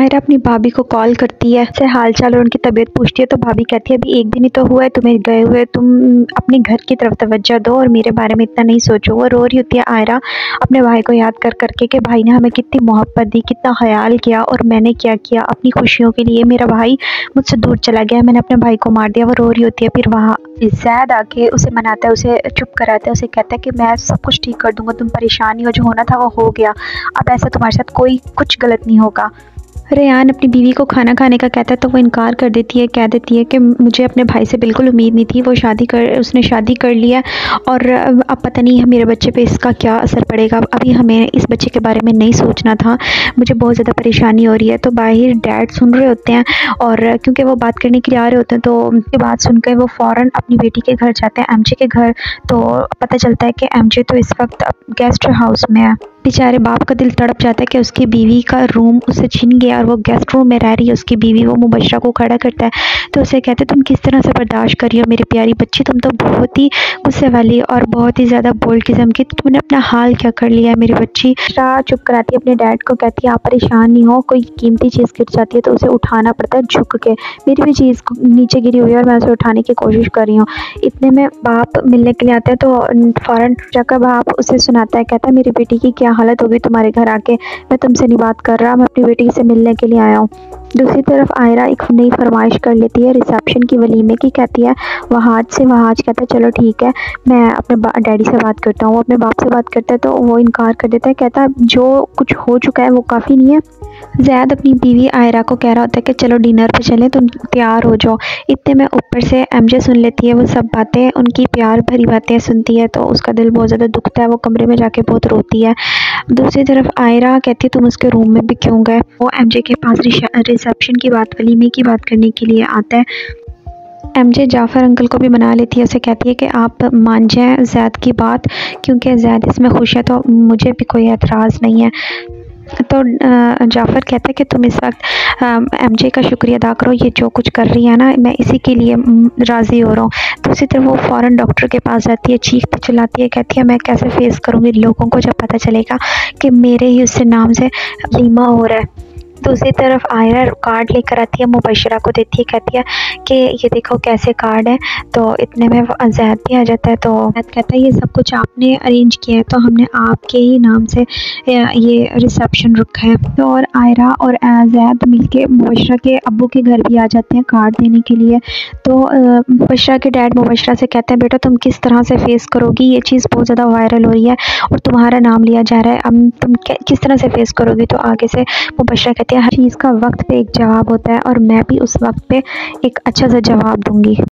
आयरा अपनी भाभी को कॉल करती है, से हाल चाल और उनकी तबीयत पूछती है। तो भाभी कहती है अभी एक दिन ही तो हुआ है तुम्हें गए हुए, तुम अपने घर की तरफ तवज्जो दो और मेरे बारे में इतना नहीं सोचो। वो रो रही होती है आयरा अपने भाई को याद कर करके कि भाई ने हमें कितनी मोहब्बत दी, कितना ख्याल किया और मैंने क्या किया अपनी खुशियों के लिए। मेरा भाई मुझसे दूर चला गया, मैंने अपने भाई को मार दिया। वो रो रही होती है। फिर वहाँ ज़ैद आके उसे मनाता है, उसे चुप कराता है, उसे कहता है कि मैं सब कुछ ठीक कर दूंगा, तुम परेशान नहीं हो, जो होना था वो हो गया, अब ऐसा तुम्हारे साथ कोई कुछ गलत नहीं होगा। रेयान अपनी बीवी को खाना खाने का कहता है तो वो इनकार कर देती है, कह देती है कि मुझे अपने भाई से बिल्कुल उम्मीद नहीं थी, उसने शादी कर लिया और अब पता नहीं मेरे बच्चे पे इसका क्या असर पड़ेगा। अभी हमें इस बच्चे के बारे में नहीं सोचना था, मुझे बहुत ज़्यादा परेशानी हो रही है। तो बाहर डैड सुन रहे होते हैं और क्योंकि वो बात करने के लिए आ रहे होते हैं तो उनकी बात सुनकर वो फ़ौरन अपनी बेटी के घर जाते हैं, एमजे के घर। तो पता चलता है कि एमजे तो इस वक्त गेस्ट हाउस में है। बेचारे बाप का दिल तड़प जाता है कि उसकी बीवी का रूम उससे छीन गया और वो गेस्ट रूम में रह रही है उसकी बीवी। वो मुबशरा को खड़ा करता है तो उसे कहते तुम किस तरह से बर्दाश्त कर रही हो मेरी प्यारी बच्ची, तुम तो बहुत ही गुस्से वाली और बहुत ही ज़्यादा बोल्ड किस्म की, तुमने अपना हाल क्या कर लिया है मेरी बच्ची। चुप कराती है अपने डैड को, कहती है आप परेशान नहीं हो, कोई कीमती चीज़ गिर जाती है तो उसे उठाना पड़ता है झुक के, मेरी भी चीज़ नीचे गिरी हुई है और मैं उसे उठाने की कोशिश कर रही हूँ। इतने में बाप मिलने के लिए आता है तो फ़ौरन जाकर बाप उसे सुनाता है, कहता है मेरी बेटी की क्या हालत हो गई तुम्हारे घर आके, मैं तुमसे नहीं बात कर रहा, मैं अपनी बेटी से मिलने के लिए आया हूँ। दूसरी तरफ आयरा एक नई फरमाइश कर लेती है रिसेप्शन की वलीमे की, कहती है वहाज कहता है चलो ठीक है मैं अपने डैडी से बात करता हूँ। वो अपने बाप से बात करता है तो वो इनकार कर देता है, कहता है जो कुछ हो चुका है वो काफ़ी नहीं है। ज़ैद अपनी बीवी आयरा को कह रहा होता है कि चलो डिनर पे चलें, तुम तैयार हो जाओ। इतने में ऊपर से एमजे सुन लेती है वो सब बातें, उनकी प्यार भरी बातें सुनती है तो उसका दिल बहुत ज़्यादा दुखता है, वो कमरे में जाके बहुत रोती है। दूसरी तरफ आयरा कहती है तुम उसके रूम में भी क्यों गए। वो एमजे के पास रिसेप्शन की बात वलीमे की बात करने के लिए आता है। एमजे जाफ़र अंकल को भी मना लेती है, उसे कहती है कि आप मान जाएं ज़ैद की बात, क्योंकि ज़ैद इसमें खुश है तो मुझे भी कोई एतराज़ नहीं है। तो जाफ़र कहता है कि तुम इस वक्त एमजे का शुक्रिया अदा करो, ये जो कुछ कर रही है ना मैं इसी के लिए राज़ी हो रहा हूँ। दूसरी तरफ वो फ़ौरन डॉक्टर के पास जाती है, चीखती चिल्लाती है, कहती है मैं कैसे फेस करूँगी लोगों को जब पता चलेगा कि मेरे ही उससे नाम से वलीमा हो रहा है। दूसरी तरफ आयरा कार्ड लेकर आती है, मुबशरा को देती है, कहती है कि ये देखो कैसे कार्ड है। तो इतने में ज़ैद भी आ जाता है तो ज़ैद कहता है ये सब कुछ आपने अरेंज किया है तो हमने आपके ही नाम से ये रिसेप्शन रखा है। तो और आयरा और ज़ैद मिलके मुबशरा के अब्बू के घर भी आ जाते हैं कार्ड देने के लिए। तो मुबशरा के डैड मुबशरा से कहते हैं बेटा तुम किस तरह से फेस करोगी, ये चीज़ बहुत ज़्यादा वायरल हो रही है और तुम्हारा नाम लिया जा रहा है, अब तुम किस तरह से फेस करोगी। तो आगे से मुबशरा कहती है हर चीज़ का वक्त पे एक जवाब होता है और मैं भी उस वक्त पे एक अच्छा सा जवाब दूंगी।